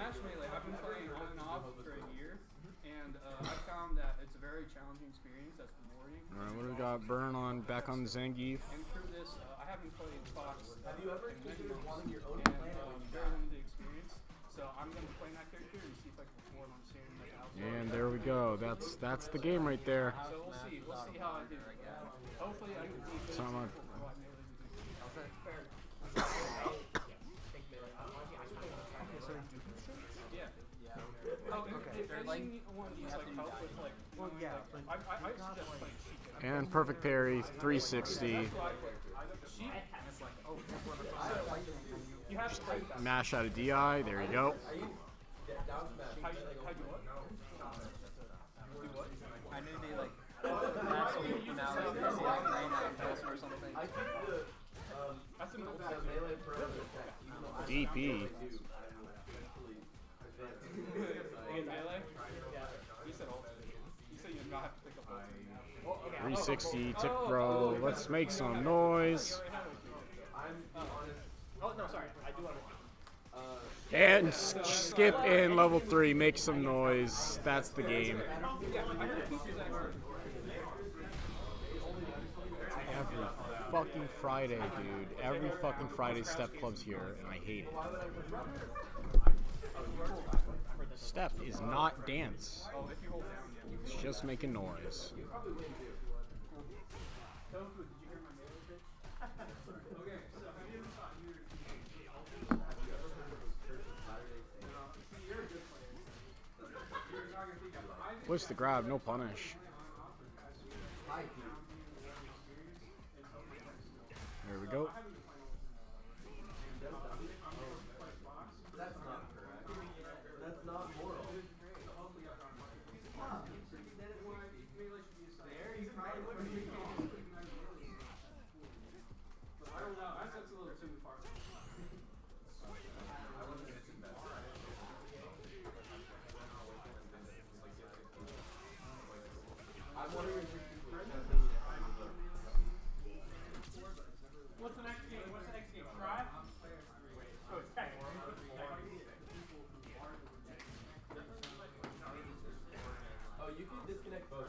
Smash Melee, I've been playing on and off for a year, and I've found that it's a very challenging experience that's rewarding. Alright, what do we got? Bearn on, back on Zangief. And through this, I haven't played Fox. Have you ever considered wanting your own and, planet on very limited experience, so I'm going to be playing that character and see if I can perform on seeing like outside. And there we go. That's the game right there. So we'll see. We'll see how I do. Hopefully I can beat this. And perfect parry, 360. Just mash out of DI. There you go. I knew they like or something. DP. Melee? Yeah. You said ult. You said you not have to pick up ult. 360 tip bro. Let's make some noise. Oh no, sorry. I do want to. And skip in level 3. Make some noise. That's the game. Every fucking Friday, dude. Every fucking Friday Step Club's here, and I hate it. Step is not dance. It's just making noise. Push the grab, no punish. There we go. That's not correct. That's not moral. What's the next game? What's the next game? Try? Oh, it's tech. Oh, you can disconnect both.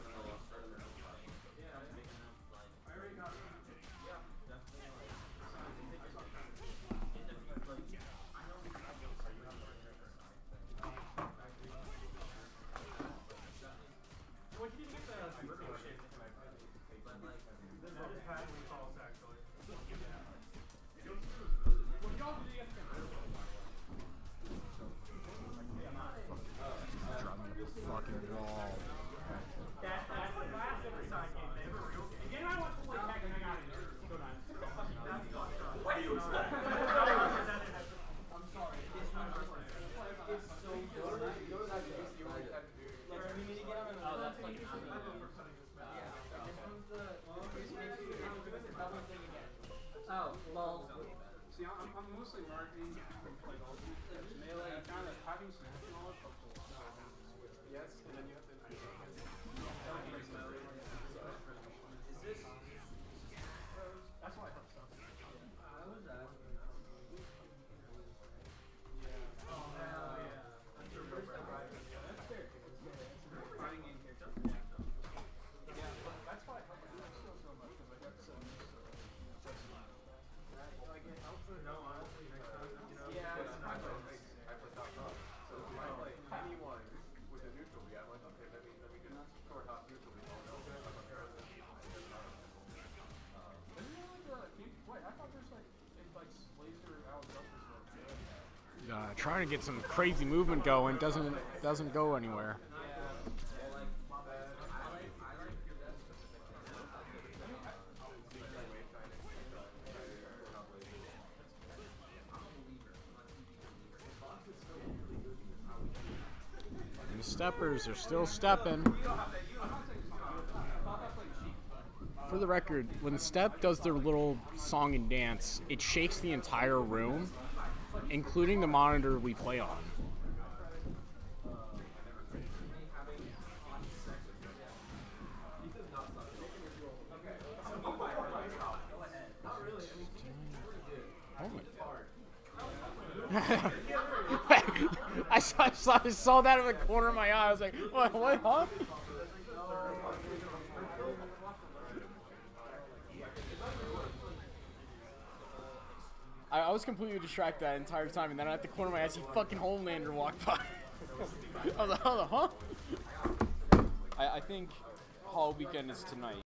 Fucking wall. That's the last ever side game they ever real. Again, I want to play tech and hang out in here. So nice. Wait, you I'm sorry. It's so good. You know what I just you already have to do. Let's meet again. Oh, that's like this one's the double thing again. Oh, well. See, I'm mostly marketing from like all these melee, kind of having some knowledge helps a lot. Yes, and then you have to. Is this? That's why I thought so. I was asking. Yeah. Oh hell yeah. That's your first time right. That's fair. Fighting game character. Yeah, but that's why I help my skill so much because I got so used to it. Like it helps with no honestly next time. You know. Yeah. I play top top. So if I play anyone with a neutral beat, I'm like, okay, let me just score top neutral beat. Wait, I thought there's like laser out jumpers. Trying to get some crazy movement going doesn't go anywhere. And the steppers are still stepping. For the record, when Step does their little song and dance, it shakes the entire room, including the monitor we play on. Oh my. I saw that in the corner of my eye. I was like, what, huh? I was completely distracted that entire time, and then at the corner of my eye, I see fucking Homelander walk by. I was like, huh? I think Hall Weekend is tonight.